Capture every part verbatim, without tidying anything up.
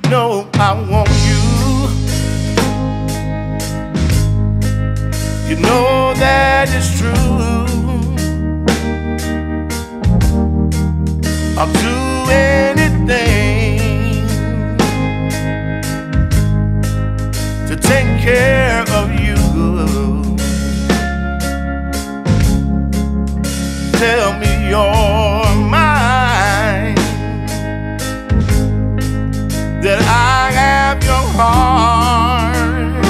know I want you. You know that it's true. I'll do anything to take care of you. Tell me you're mine, that I have your heart.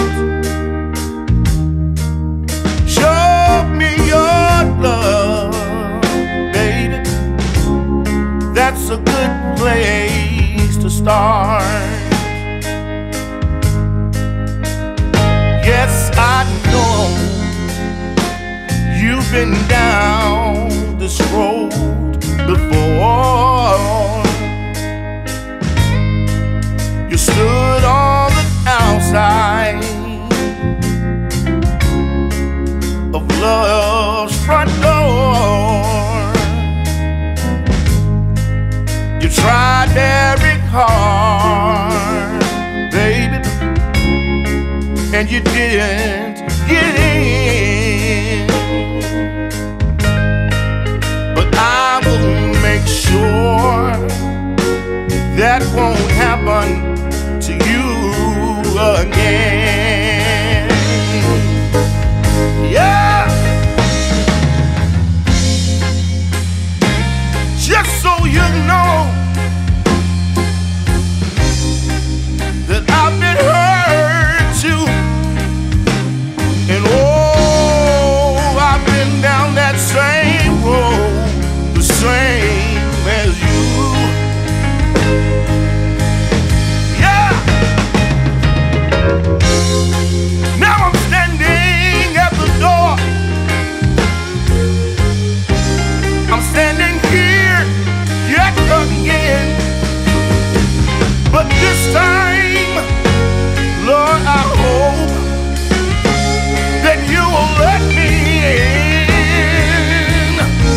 Show me your love, baby. That's a good place to start. Yes, I know you've been down this road before. You stood on the outside of love's front door. You tried very hard, baby, and you didn't get in. But I will make sure that won't happen to you again. Yeah. Just so you know that I've been hurt too, and oh, I've been down that same road, the same as you. Yeah. Now I'm standing at the door. I'm standing here yet again, but this time, Lord, I hope that you will let me in.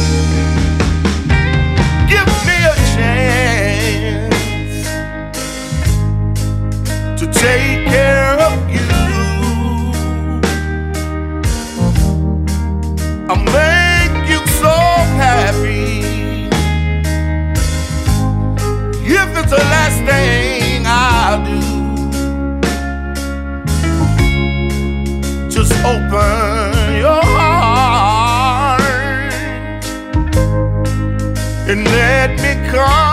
Give me a chance to take care of you. I'll make you so happy. If it's the last thing I'll do, just open your heart and let me come